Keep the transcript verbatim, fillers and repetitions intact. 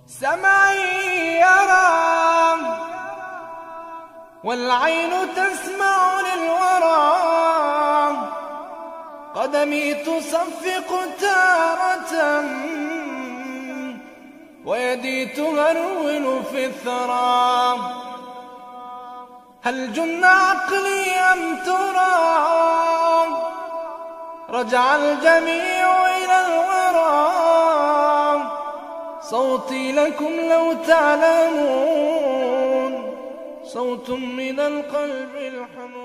سمعي يرى والعين تسمع للورى، قدمي تصفق تارة ويدي تهرول في الثرى. هل جن عقلي أم ترى رجع الجميع إلى الورى؟ صوتي لكم لو تعلمون صوت من القلب الحنون.